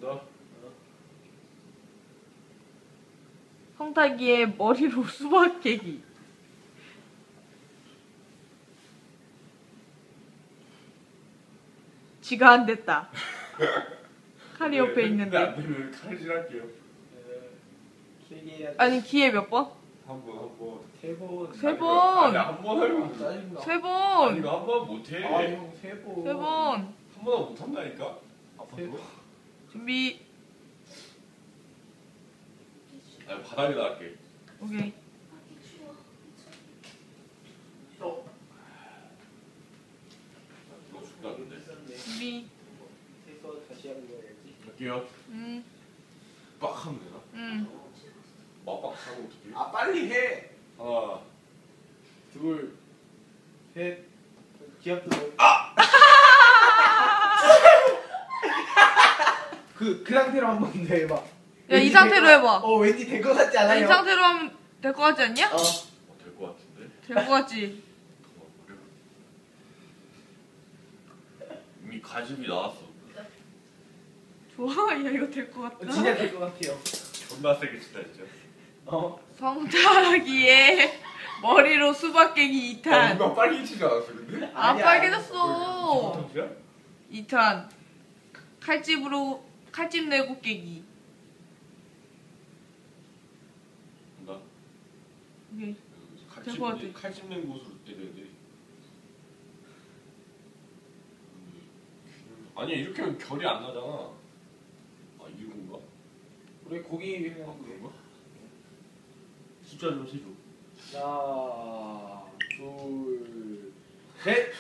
너. 성탁이의 머리로 수박 깨기. 지가 안 됐다. 칼이 옆에 있는데. 안 되면 칼질할게요. 길게 해야지. 아니 기회 몇 번? 한 번. 세 번. 세 번. 아니 한번 하면 짜증나. 세 아니 번. 이거 한 번 못해. 아, 형 세 번. 세 번. 한 번은 못한다니까. 세 번. 준비. 아니 바닥에다 할게. 오케이. 이거 죽다는데. 준비. 세서 다시 하는 거야지. 할게요. 빡 하면 되나? 막빡 하고 어떻게? 아 빨리 해. 하나. 둘, 셋. 기합도 넣어. 그 상태로 한 번 더 해봐. 야, 이 상태로 해봐. 왠지 될 것 같지 않아요? 이 상태로 하면 될 것 같지 않냐? 될 것 같은데. 될 것 같지. 이미 가집이 나왔어. 좋아, 야 이거 될 것 같다. 진짜 될 것 같아요. 존나 세게 치다 진짜. 성탁이의 머리로 수박 깨기 2탄. 누가 빨리 치지 않았어 근데? 안 아니야. 빨개졌어. 정지야? 2탄. 칼집 내고 깨기. 간다. 오케이. 될 것 같아. 칼집 낸 곳으로 때려야 돼. 아니야 이렇게 하면 결이 안 나잖아. 아 이건가? 우리 고기 아 그런가? 숫자 좀 세줘. 하나, 둘, 셋.